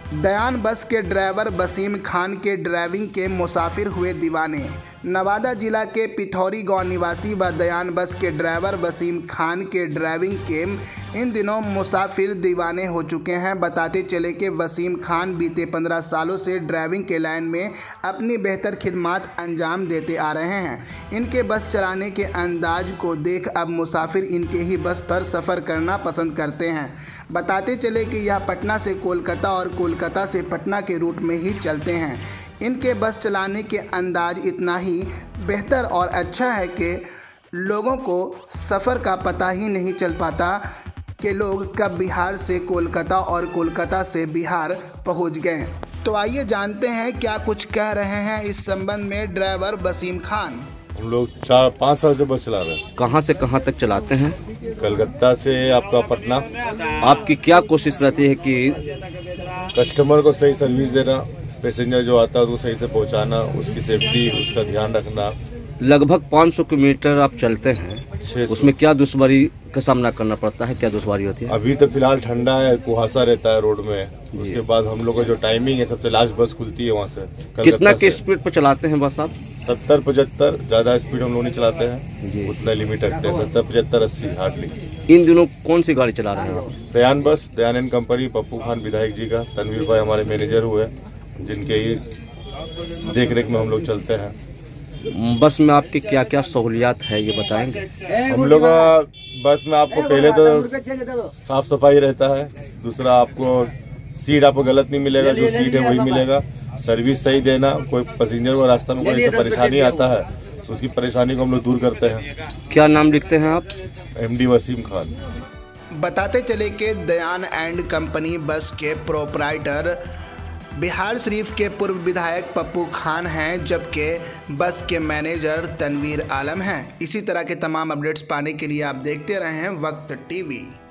दयान बस के ड्राइवर वसीम खान के ड्राइविंग के मुसाफिर हुए दीवाने। नवादा जिला के पिथौरी गांव निवासी व दयान बस के ड्राइवर वसीम खान के ड्राइविंग के इन दिनों मुसाफिर दीवाने हो चुके हैं। बताते चले कि वसीम खान बीते 15 सालों से ड्राइविंग के लाइन में अपनी बेहतर खिदमत अंजाम देते आ रहे हैं। इनके बस चलाने के अंदाज को देख अब मुसाफिर इनके ही बस पर सफ़र करना पसंद करते हैं। बताते चले कि यह पटना से कोलकाता और कोलकाता से पटना के रूट में ही चलते हैं। इनके बस चलाने के अंदाज इतना ही बेहतर और अच्छा है कि लोगों को सफ़र का पता ही नहीं चल पाता कि लोग कब बिहार से कोलकाता और कोलकाता से बिहार पहुंच गए। तो आइए जानते हैं क्या कुछ कह रहे हैं इस संबंध में ड्राइवर वसीम खान। हम लोग 4-5 साल से बस चला रहे हैं। कहाँ से कहाँ तक चलाते हैं? कलकत्ता से आपका पटना। आपकी क्या कोशिश रहती है कि कस्टमर को सही सर्विस देना, पैसेंजर जो आता है उसको सही से पहुंचाना, उसकी सेफ्टी, उसका ध्यान रखना। लगभग 500 किलोमीटर आप चलते हैं, उसमें क्या दुश्वारी का सामना करना पड़ता है? क्या दुश्वारी होती है? अभी तो फिलहाल ठंडा है, कुहासा रहता है रोड में। उसके बाद हम लोग का जो टाइमिंग है, सबसे लास्ट बस खुलती है वहाँ से। कितना की स्पीड पर चलाते हैं बस आप? 70-75। ज्यादा स्पीड हम लोग नहीं चलाते हैं, उतना लिमिट रखते हैं। 70-75-80 हार्डली। इन दिनों कौन सी गाड़ी चला रहे हैं आप? दयान बस, दयान एंड कंपनी, पप्पू खान विधायक जी का, तनवीर भाई हमारे मैनेजर हुए, जिनके ही देख रेख में हम लोग चलते हैं। बस में आपकी क्या क्या सहूलियात है ये बताएंगे? हम लोग बस में आपको पहले तो साफ सफाई रहता है, दूसरा आपको सीट आपको गलत नहीं मिलेगा, जो सीट है वही मिलेगा। सर्विस सही देना, कोई पैसेंजर को रास्ता में कोई परेशानी आता है तो उसकी परेशानी को हम लोग दूर करते हैं। क्या नाम लिखते हैं आप? MD वसीम खान। बताते चले कि दयान एंड कंपनी बस के प्रोपराइटर बिहार शरीफ के पूर्व विधायक पप्पू खान हैं, जबकि बस के मैनेजर तनवीर आलम हैं। इसी तरह के तमाम अपडेट्स पाने के लिए आप देखते रहें वक्त टीवी।